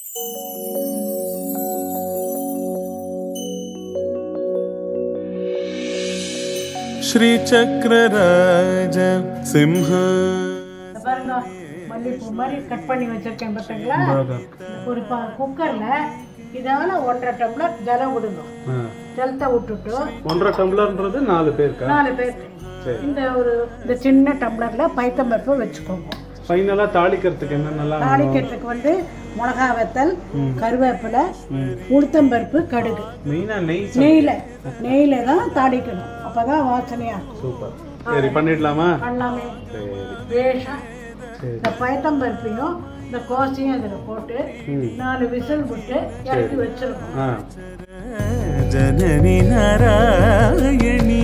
श्री चक्रराज सिंह மல்லிப்பூ மாதிரி கட் பண்ணி வச்சிருக்கேன் பார்த்தீங்களா? ஒரு குக்கர்ல இதால 1.5 டம்ளர் ஜலம் விடுங்க. ஜலத்தை விட்டுட்டு 1.5 டம்ளர்ன்றது 4 பேருக்கு. 4 பேருக்கு. இந்த சின்ன டம்ளர்ல பைத்தம்பருப்பு வச்சுக்கோங்க. ஃபைனலா தாளிக்கிறதுக்கு என்னென்னலாம்? தாளிக்கிறதுக்கு மிளகா வத்தல், கருவேப்பிலை, உளுத்தம்பருப்பு, கடுகு. மெயினா நெய்ல தான் தாளிக்கணும். அப்பதான் வாசனையா. சூப்பர். சரி பண்ணிடலாமா? பண்ணலாமே. வேஷா இந்த பைத்தம்பருப்பையும் இந்த கோசையும் அதில் போட்டு 4 விசில் விட்டு இறக்கி வச்சிருக்கோம். ஜனனி நாராயணி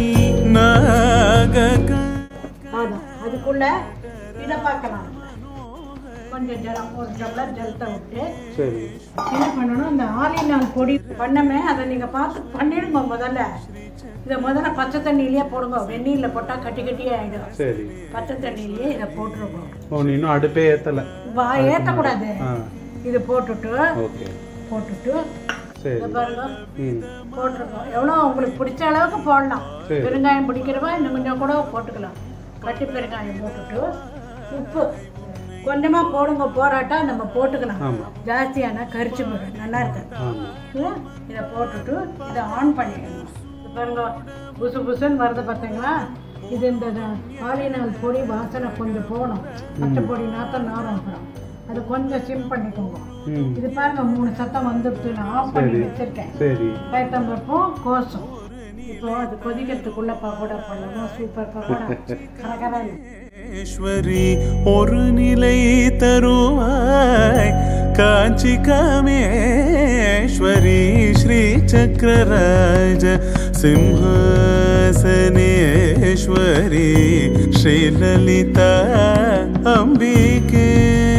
அதான் அதுக்குள்ள இதை பார்க்கலாம். கொஞ்சம் ஜலம், 1 டம்ளர் ஜலத்தை விட்டு என்ன பண்ணணும், இந்த ஆலினால் பொடி பண்ணமே அதை நீங்க பார்த்து பண்ணிடுங்க. முதல்ல பச்சை தண்ணியிலேயே போடுங்க. வெந்நீரில் போட்டால் கட்டி கட்டியே ஆகிடும். பச்சை தண்ணியிலேயே இதை போட்டுருக்கோம். இன்னும் அடுப்பே ஏற்றலை, ஏற்றக்கூடாது. இது போட்டுட்டு பாருங்க போட்டிருக்கோம். எவ்வளோ உங்களுக்கு பிடிச்ச அளவுக்கு போடலாம். பெருங்காயம் பிடிக்கிறவா இன்னும் கொஞ்சம் கூட போட்டுக்கலாம். கட்டி பெருங்காயம் போட்டுட்டு உப்பு கொஞ்சமா போடுங்க. போராட்டா நம்ம போட்டுக்கலாம். ஜாஸ்தியான கரிச்சு போடும், நல்லா இருக்கு. இதை போட்டுட்டு இதை ஆன் பண்ணிடணும். பாருங்க புசு புசுன்னு வருது பார்த்தீங்களா? இது இந்த ஆலினால் பொடி வாசனை கொஞ்சம் போகணும். பச்சை பொடி நாத்தம் நாரம் அப்புறம் அது கொஞ்சம் சிம் பண்ணிக்கோங்க. இது பாருங்க 3 சத்தம் வந்துடுச்சு. நான் ஆஃப் பண்ணி வச்சிருக்கேன். பைத்தம்பருப்பும் கோசம். இப்போ அது கொதிக்கிறதுக்குள்ள பக்கோடா பண்ணணும். சூப்பர் பக்கோடா கரகரன்னு. ஈஸ்வரி ஒரு நிலை தருவாய் காஞ்சி காமேஸ்வரி ஸ்ரீ சக்கரராஜ சிம்ஹாசனேஸ்வரி ஸ்ரீ லலிதா அம்பிகே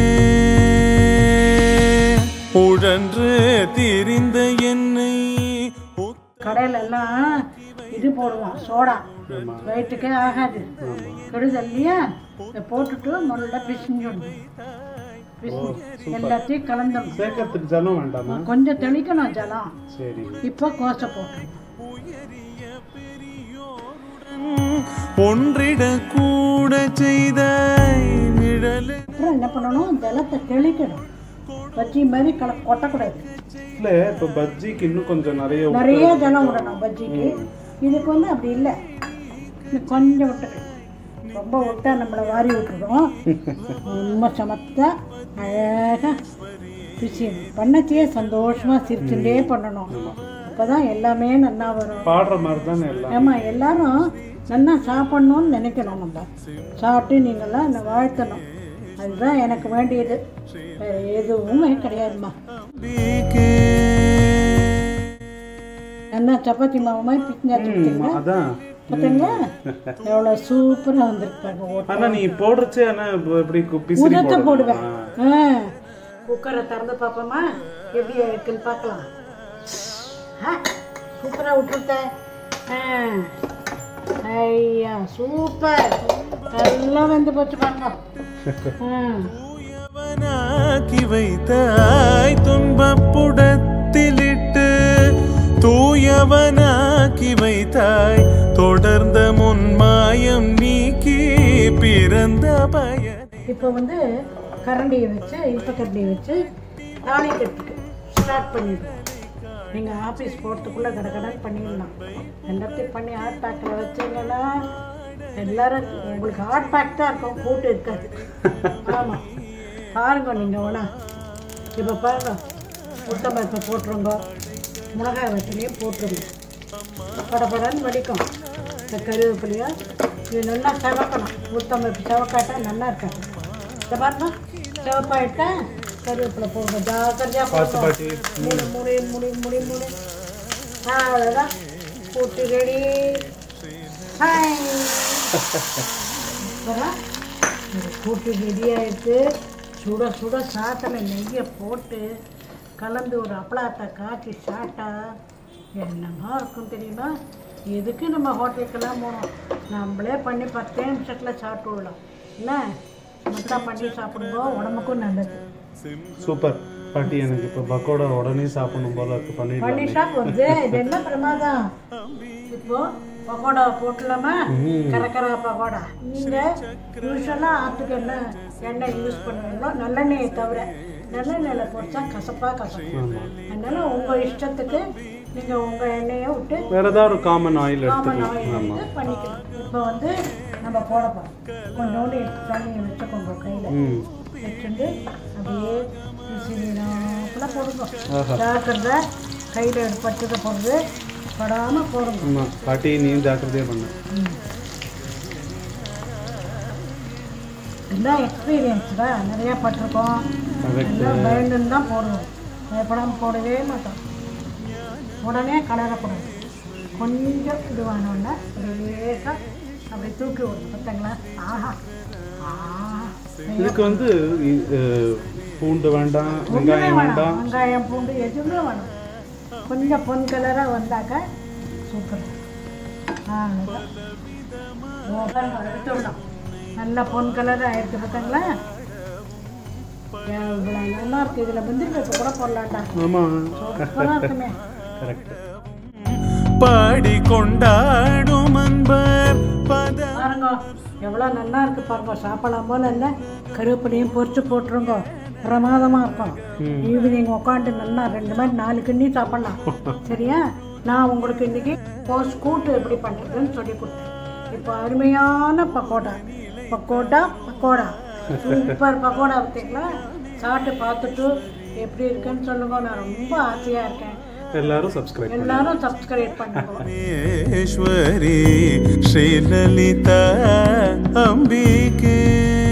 உழன்று திரிந்த என்னை கடையில எல்லாம் இது போடுவோம், சோடா. வயிற்றுக்கே ஆகாது, கெடுதல் இல்லையா? இதை போட்டுட்டு முதல்ல பிசிஞ்சிடணும். எல்லாத்தையும் கலந்துடணும். சேர்க்கறதுக்கு ஜலம் வேண்டாமா? கொஞ்சம் தெளிக்கணும் ஜலம். இப்போ கோசை போட்டுருணும். ஒன்றிட கூட செய்த அப்புறம் என்ன பண்ணணும், ஜலத்தை தெளிக்கணும். பஜ்ஜி மாதிரி கொட்டக்கூடாது. இல்லை, இப்போ பஜ்ஜிக்கு இன்னும் கொஞ்சம் நிறைய ஜலம் விடணும் பஜ்ஜிக்கு. இதுக்கு அப்படி இல்லை, கொஞ்சம் விட்டுக்கணும். ரொம்ப விட்டா நம்மளை வாரி விட்டுருவோம். ரொம்ப சமத்தா அழகாக பிசியணும். பண்ணத்தையே சந்தோஷமாக சிரிச்சுட்டே பண்ணணும். அப்போதான் எல்லாமே நல்லா வரும். பாடுற மாதிரி தானே எல்லாம். ஆமாம், எல்லாரும் நல்லா சாப்பிட்ணுன்னு நினைக்கணும். நம்ம சாப்பிட்டு நீங்களாம் என்னை வாழ்த்தணும். அதுதான் எனக்கு வேண்டியது. வேறு எதுவுமே கிடையாதுமா. என்ன சப்பாத்தி மாவு மாதிரி பிச்சுங்க பார்த்தீங்களா? எவ்வளோ சூப்பராக வந்துருக்காங்க. ஆனால் நீ போடுறச்சு உதத்தை போடுவேன். குக்கரை திறந்து பார்ப்போமா எப்படி இருக்குன்னு பார்க்கலாம். சூப்பராக விட்டுருத்தேன். ஐயா சூப்பர், எல்லாம் வெந்து போச்சு பாருங்க. வைத்தாய் துன்பப்புடத்திலிட்டு தூயவனாக்கி வைத்தாய் தொடர்ந்த முன்மாயம் நீக்கி பிறந்த பய. இப்போ கரண்டியை வச்சு கரண்டியை வச்சு தாளிக்கிறதுக்கு ஸ்டார்ட் பண்ணிடுவோம். நீங்கள் ஆஃபீஸ் போகிறதுக்குள்ளே கடகடன் பண்ணிடலாம். எல்லாத்தையும் பண்ணி ஹாட் பேக்கில் வச்சிங்கன்னா எல்லோரும் உங்களுக்கு ஹாட் பேக் தான் இருக்கும், கூட்டு இருக்காது. ஆமாம் பாருங்க. நீங்கள் வேணா இப்போ பாருங்க, உளுத்தம்பருப்பை போட்டுருங்க, மிளகாய் வத்தலையும் போட்டுருங்க. படப்படன்னு வடிக்கும். இந்த கருவேப்பிலையோ இது நல்லா செவக்கணும். உளுத்தம்பருப்பு செவக்காட்டால் நல்லா இருக்காது. இதை பாருங்க, செவப்பாயிட்டா கருவேப்பிலை போடுங்க. ஜாக்கிரதையாக போடுங்க. முடி அவ்வளோதான். கூட்டு ரெடி. கூட்டு ரெடி ஆகிடுச்சு. சுட சுட சாத்தில் நெய்யை போட்டு கலந்து ஒரு அப்பளத்தை காய்ச்சி சாப்பிட்டா என்னமா இருக்கும் தெரியுமா? எதுக்கு நம்ம ஹோட்டலுக்கெல்லாம் போகணும், நம்மளே பண்ணி 10 நிமிஷத்தில் சாப்பிட்டு விடலாம். என்ன மொத்தம் பண்ணி சாப்பிடும்போது உடம்புக்கும் நல்லது. சூப்பர். பாட்டி எனக்கு இப்போ பக்கோடா உடனே சாப்பிடணும் போல இருக்கு. பண்ணிடலாம். பண்ணிட்டா போகுது. இது என்ன பிரமாதம். இப்போ பக்கோடா போட்டலாமா? கரக்கரா பக்கோடா. நீங்கள் யூஸ்வலாக ஆற்றுக்கு எண்ணெய் யூஸ் பண்ணுவீங்களோ நல்லெண்ணெயை தவிர நல்லெண்ணெயில் போட்டா கசப்பாக கசக்கும். அதனால உங்கள் இஷ்டத்துக்கு நீங்கள் உங்கள் எண்ணெயை விட்டு வேறு ஏதாவது ஒரு காமன் ஆயில் காமன் எடுத்துக்கலாம். ஆயில் எடுத்து பண்ணிக்கலாம். இப்போ வந்து நம்ம போட போகிறோம். கொஞ்சோண்டு எடுத்து தண்ணியை வச்சுக்கோங்க கையில் வச்சுட்டு அப்படியே விசிறினாப்புல போடுங்க. ஜாக்கிரதை கையில் பட்டுக்க போடுறது படாமல் போடுங்க. ஆமாம் பாட்டி நீ ஜாக்கிரதையாக பண்ண. எல்லாம் எக்ஸ்பீரியன்ஸ் தான், நிறையா பட்டிருக்கோம். எல்லாம் பயந்துன்னு தான் போடுவோம். பயப்படாமல் போடவே மாட்டோம். உடனே கலரப்படும். கொஞ்சம் இதுவானோன்னா ஒரு லேசாக அப்படி தூக்கி விடும். பார்த்தீங்களா? ஆஹா இதுக்கு வந்து பூண்டு வேண்டாம், வெங்காயம் வேண்டாம். வெங்காயம் பூண்டு எதுவுமே வேணும். கொஞ்சம் பொன் கலராக வந்தாக்க சூப்பர். எடுத்துடலாம். நல்லா பொன் கலராக ஆயிடுச்சு. பார்த்தீங்களா? இவ்வளோ நல்லா இருக்கு. இதில் முந்திரி பருப்பு கூட போடலாம்டா. ஆமாம் சூப்பராக இருக்குமே. கரெக்ட். பாடி கொண்டாடும் அன்பர் பாருங்க எவ்வளோ நல்லா இருக்கு பாருங்க. சாப்பிடலாம் போல இல்லை. கருவேப்பிலையும் பொரிச்சு போட்டுருங்க. பிரமாதமாக இருக்கும். ஈவினிங் உட்காந்து நல்லா 2 மணி 4 கிண்ணி சாப்பிடலாம். சரியா? நான் உங்களுக்கு இன்னைக்கு கூட்டு எப்படி பண்ணுறதுன்னு சொல்லி கொடுத்தேன். இப்போ அருமையான பக்கோடா பக்கோடா பக்கோடா சூப்பர் பக்கோடா பார்த்தீங்களா? சாப்பிட்டு பார்த்துட்டு எப்படி இருக்குன்னு சொல்லுங்க. நான் ரொம்ப ஆசையாக இருக்கேன். எல்லாரும் சப்ஸ்கிரைப் பண்ணுங்க. ஈஸ்வரி ஸ்ரீ லலிதா அம்பிகே.